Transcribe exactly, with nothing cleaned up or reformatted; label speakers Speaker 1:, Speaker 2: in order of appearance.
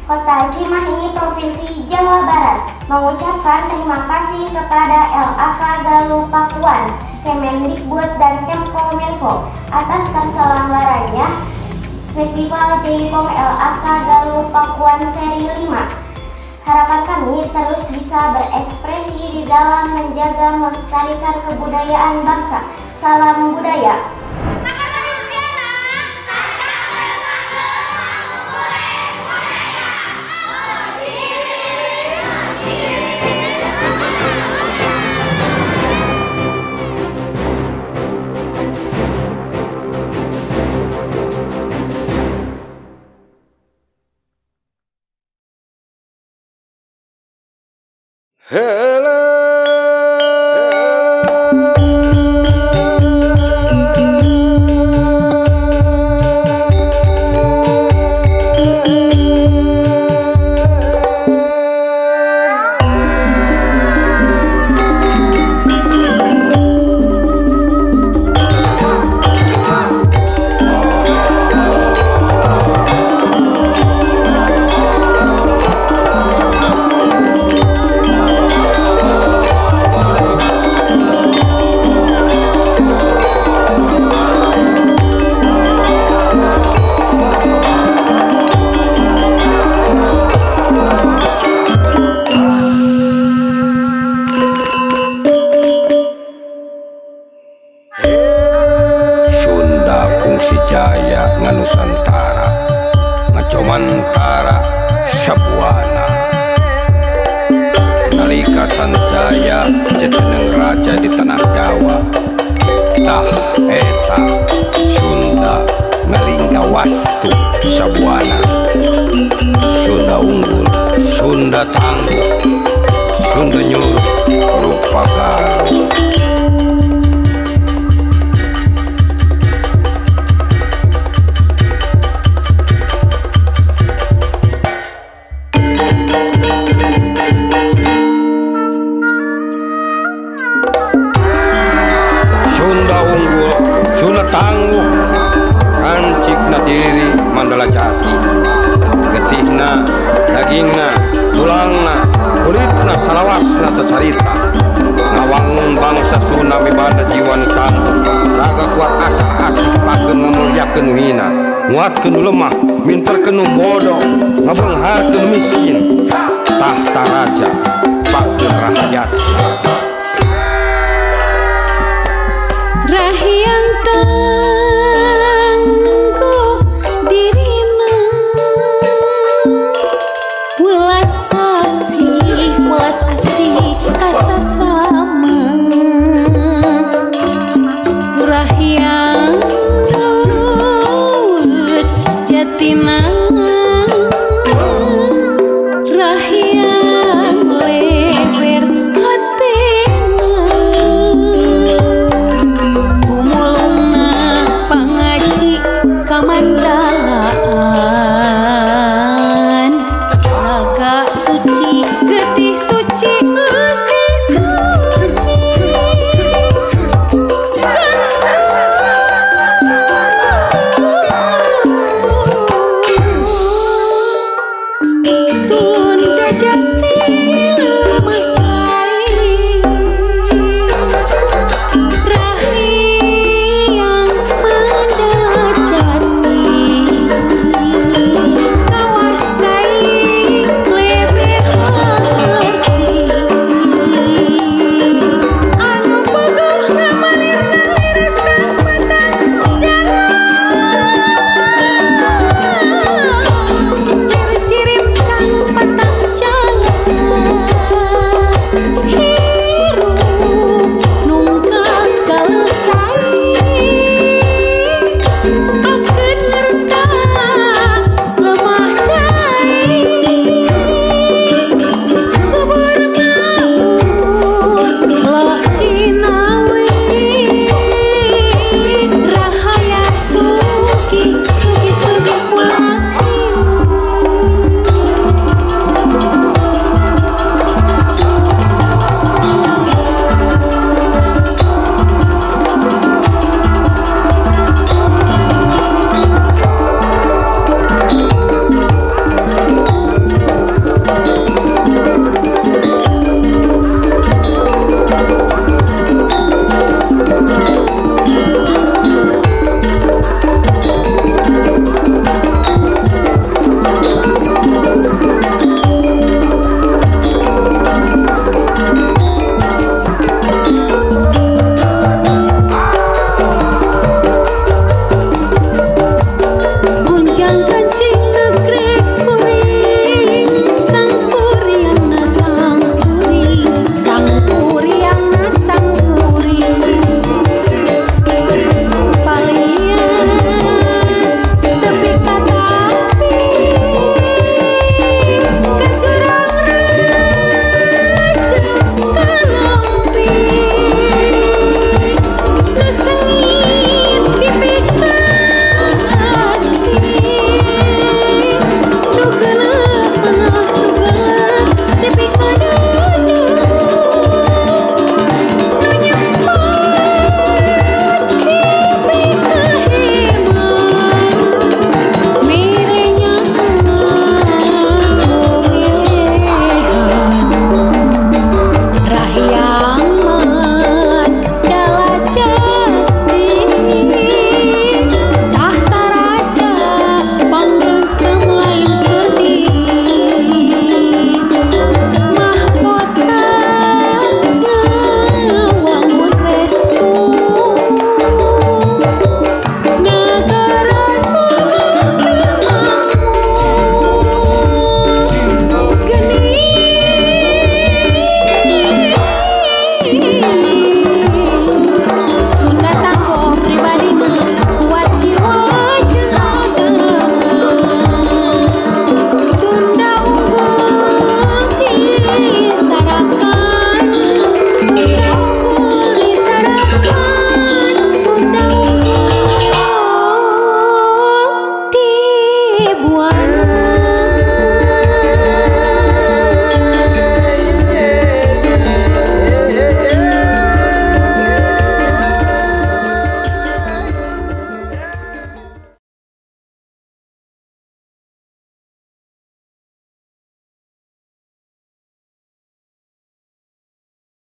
Speaker 1: Kota Cimahi, Provinsi Jawa Barat mengucapkan terima kasih kepada L A K Galuh Pakuan, Kemendikbud dan Kemkominfo atas terselenggaranya Festival Jaipong L A K Galuh Pakuan Seri lima. Harapan kami terus bisa berekspresi di dalam menjaga melestarikan kebudayaan bangsa. Salam budaya.
Speaker 2: Hello. Jaya nganusantara ngacomantara Sabuana nalika sanjaya jeneng raja di tanah Jawa tah eta Sunda ngalingga wastu Sabuana. Sunda unggul, Sunda tangguh, Sunda nyuruh rupa Galuh. Tangguh kancik na diri Mandala Jati, getihna dagingna tulangna kulitna salawasna cacarita ngawangun bangsa Sunda mibanda jiwa nu tangguh raga kuat asa asih pakeun ngamulyakeun hina nguatkeun lemah minterkeun bodoh ngabeungharkeun miskin tahta raja pakeun rakyat
Speaker 3: Rahyang